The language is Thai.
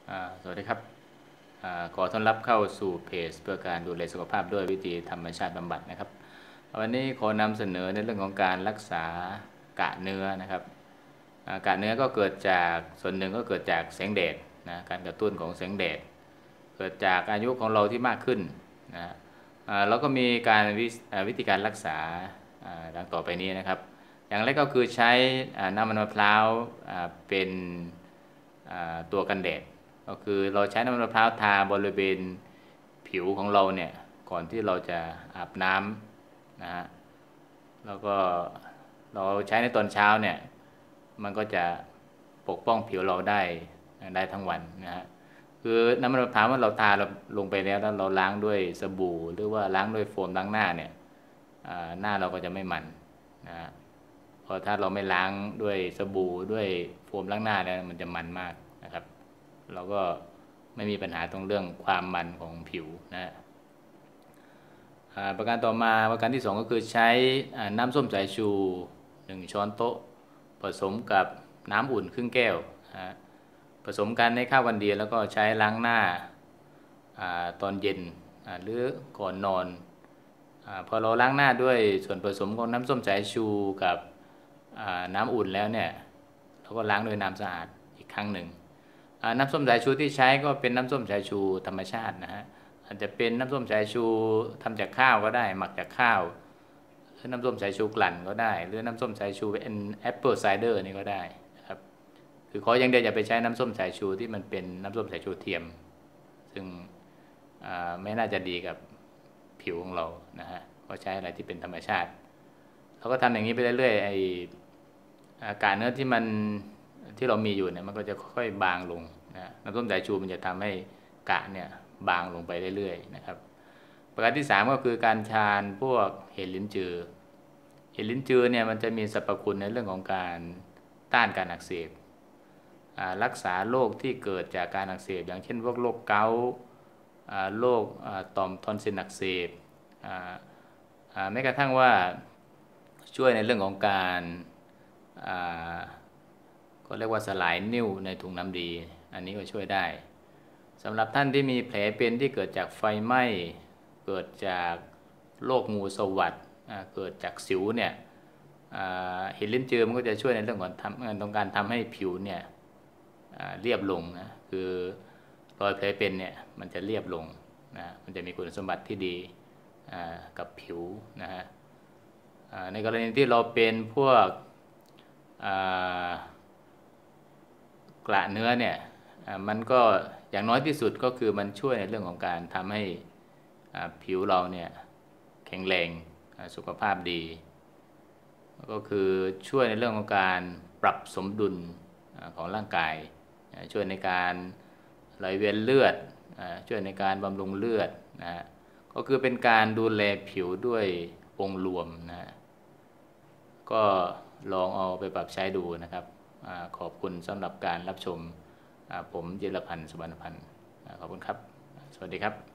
สวัสดีครับขอต้อนรับเข้าสู่เพจเพื่อการดูแลสุขภาพด้วยวิธีธรรมชาติบำบัดนะครับวันนี้ขอนำเสนอในเรื่องของการรักษากระเนื้อนะครับกระเนื้อก็เกิดจากส่วนหนึ่งก็เกิดจากแสงแดดนะการกระตุ้นของแสงแดดเกิดจากอายุของเราที่มากขึ้นนะแล้วก็มีการวิธีการรักษาดังต่อไปนี้นะครับอย่างแรกก็คือใช้น้ำมันมะพร้าวเป็นตัวกันแดดก็คือเราใช้น้ำมันมะพร้าวทาบริเวณผิวของเราเนี่ยก่อนที่เราจะอาบน้ำนะฮะแล้วก็เราใช้ในตอนเช้าเนี่ยมันก็จะปกป้องผิวเราได้ทั้งวันนะฮะคือน้ำมันมะพร้าวเมื่อเราทาลงไปแล้วเราล้างด้วยสบู่หรือว่าล้างด้วยโฟมล้างหน้าเนี่ยหน้าเราก็จะไม่มันนะพอถ้าเราไม่ล้างด้วยสบู่ด้วยโฟมล้างหน้าแล้วมันจะมันมากนะครับเราก็ไม่มีปัญหาตรงเรื่องความมันของผิวนะประการต่อมาประการที่2ก็คือใช้น้ำส้มสายชู1ช้อนโต๊ะผสมกับน้ำอุ่นครึ่งแก้วผสมกันให้เข้ากันดีแล้วก็ใช้ล้างหน้าตอนเย็นหรือก่อนนอนพอเราล้างหน้าด้วยส่วนผสมของน้ำส้มสายชูกับน้ำอุ่นแล้วเนี่ยเราก็ล้างด้วยน้ำสะอาดอีกครั้งหนึ่งน้ำส้มสายชูที่ใช้ก็เป็นน้ำส้มสายชูธรรมชาตินะฮะอาจจะเป็นน้ำส้มสายชูทำจากข้าวก็ได้หมักจากข้าวหรือน้ำส้มสายชูกลั่นก็ได้หรือน้ำส้มสายชูเป็นแอปเปิลไซเดอร์นี่ก็ได้นะครับคือขออย่างเดียวอย่าไปใช้น้ำส้มสายชูที่มันเป็นน้ำส้มสายชูเทียมซึ่งไม่น่าจะดีกับผิวของเรานะฮะก็ใช้อะไรที่เป็นธรรมชาติเราก็ทำอย่างนี้ไปเรื่อยๆการเนื้อที่เรามีอยู่เนี่ยมันก็จะค่อยๆบางลงนะน้ำส้มสายชูมันจะทำให้กะเนี่ยบางลงไปเรื่อยๆนะครับประการที่3ก็คือการทานพวกเห็ดลิ้นจือเนี่ยมันจะมีสรรพคุณในเรื่องของการต้านการอักเสบรักษาโรคที่เกิดจากการอักเสบอย่างเช่นพวกโรคเกาต์โรคต่อมทอนซิลอักเสบแม้กระทั่งว่าช่วยในเรื่องของการก็เรียกว่าสลายนิ่วในถุงน้ำดีอันนี้ก็ช่วยได้สำหรับท่านที่มีแผลเป็นที่เกิดจากไฟไหม้เกิดจากโรคงูสวัสด์เกิดจากสิวเนี่ยเห็ดลิ้นจือมันก็จะช่วยในเรื่องของการทำให้ผิวเนี่ยเรียบลงนะคือรอยแผลเป็นเนี่ยมันจะเรียบลงนะมันจะมีคุณสมบัติที่ดีกับผิวนะฮะในกรณีที่เราเป็นพวกกระเนื้อเนี่ยมันก็อย่างน้อยที่สุดก็คือมันช่วยในเรื่องของการทำให้ผิวเราเนี่ยแข็งแรงสุขภาพดีก็คือช่วยในเรื่องของการปรับสมดุลของร่างกายช่วยในการไหลเวียนเลือดช่วยในการบำรุงเลือดนะก็คือเป็นการดูแลผิวด้วยองค์รวมนะก็ลองเอาไปปรับใช้ดูนะครับขอบคุณสำหรับการรับชมผมจิรพันธ์ สุวรรณพันธ์ขอบคุณครับสวัสดีครับ